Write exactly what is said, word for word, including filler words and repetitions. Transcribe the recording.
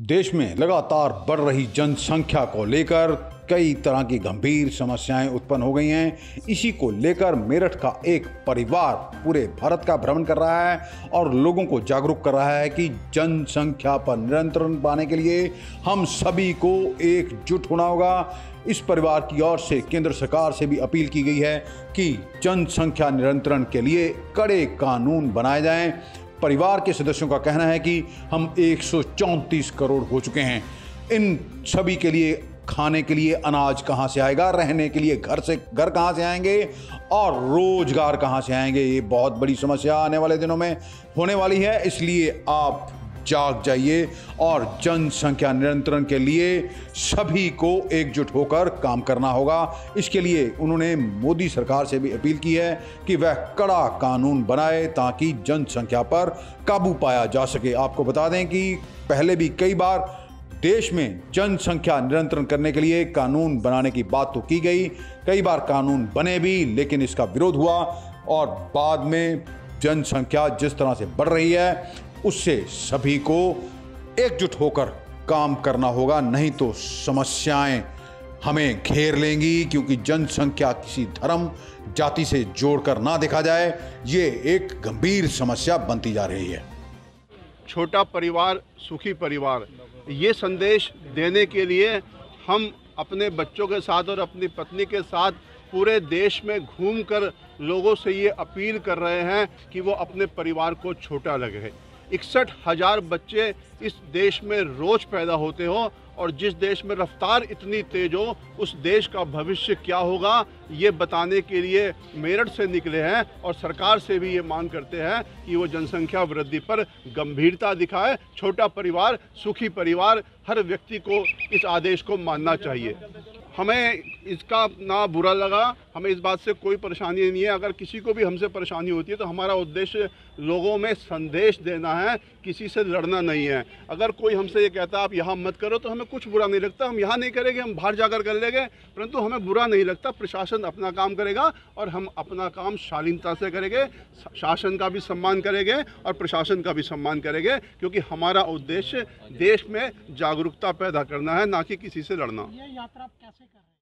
देश में लगातार बढ़ रही जनसंख्या को लेकर कई तरह की गंभीर समस्याएं उत्पन्न हो गई हैं। इसी को लेकर मेरठ का एक परिवार पूरे भारत का भ्रमण कर रहा है और लोगों को जागरूक कर रहा है कि जनसंख्या पर नियंत्रण पाने के लिए हम सभी को एकजुट होना होगा। इस परिवार की ओर से केंद्र सरकार से भी अपील की गई है कि जनसंख्या नियंत्रण के लिए कड़े कानून बनाए जाएं। परिवार के सदस्यों का कहना है कि हम एक सौ चौंतीस करोड़ हो चुके हैं। इन सभी के लिए खाने के लिए अनाज कहाँ से आएगा, रहने के लिए घर से घर कहाँ से आएंगे और रोजगार कहाँ से आएंगे, ये बहुत बड़ी समस्या आने वाले दिनों में होने वाली है। इसलिए आप जाग जाइए और जनसंख्या नियंत्रण के लिए सभी को एकजुट होकर काम करना होगा। इसके लिए उन्होंने मोदी सरकार से भी अपील की है कि वह कड़ा कानून बनाए ताकि जनसंख्या पर काबू पाया जा सके। आपको बता दें कि पहले भी कई बार देश में जनसंख्या नियंत्रण करने के लिए कानून बनाने की बात तो की गई, कई बार कानून बने भी, लेकिन इसका विरोध हुआ और बाद में जनसंख्या जिस तरह से बढ़ रही है उससे सभी को एकजुट होकर काम करना होगा, नहीं तो समस्याएं हमें घेर लेंगी। क्योंकि जनसंख्या किसी धर्म जाति से जोड़कर ना देखा जाए, ये एक गंभीर समस्या बनती जा रही है। छोटा परिवार सुखी परिवार, ये संदेश देने के लिए हम अपने बच्चों के साथ और अपनी पत्नी के साथ पूरे देश में घूमकर लोगों से ये अपील कर रहे हैं कि वो अपने परिवार को छोटा लगे। इकसठ हजार बच्चे इस देश में रोज पैदा होते हो और जिस देश में रफ्तार इतनी तेज हो उस देश का भविष्य क्या होगा, ये बताने के लिए मेरठ से निकले हैं और सरकार से भी ये मांग करते हैं कि वो जनसंख्या वृद्धि पर गंभीरता दिखाए। छोटा परिवार सुखी परिवार, हर व्यक्ति को इस आदेश को मानना चाहिए। हमें इसका ना बुरा लगा, हमें इस बात से कोई परेशानी नहीं है। अगर किसी को भी हमसे परेशानी होती है तो हमारा उद्देश्य लोगों में संदेश देना है, किसी से लड़ना नहीं है। अगर कोई हमसे ये कहता है आप यहाँ मत करो तो हमें कुछ बुरा नहीं लगता, हम यहाँ नहीं करेंगे, हम बाहर जाकर कर लेंगे, परंतु हमें बुरा नहीं लगता। प्रशासन अपना काम करेगा और हम अपना काम शालीनता से करेंगे, शासन का भी सम्मान करेंगे और प्रशासन का भी सम्मान करेंगे, क्योंकि हमारा उद्देश्य देश में जागरूकता पैदा करना है, ना कि किसी से लड़ना। ये यात्रा आप कैसे कर रहे हैं?